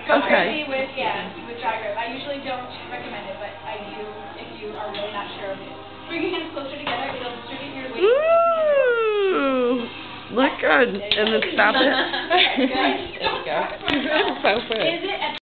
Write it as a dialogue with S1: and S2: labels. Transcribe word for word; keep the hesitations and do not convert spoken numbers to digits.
S1: Okay.
S2: with, yeah, with dry grip. I usually don't recommend it, but I do if you are really not sure of it. Bring your hands closer together. It'll distribute your weight.
S1: Woo! Look good. And then stop it.
S2: Good.
S1: There you go. So good.
S2: Is it